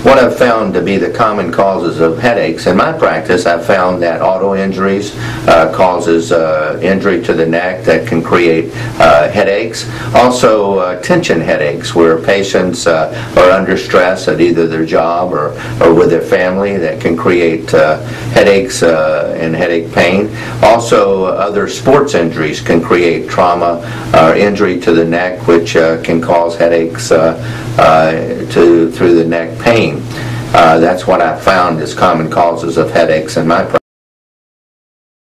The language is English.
what I've found to be the common causes of headaches in my practice, I've found that auto injuries causes injury to the neck that can create headaches. Also, tension headaches, where patients are under stress at either their job or with their family, that can create headaches and headache pain. Also, other sports injuries can create trauma or injury to the neck, which can cause headaches through the neck pain. That's what I found as common causes of headaches in my practice.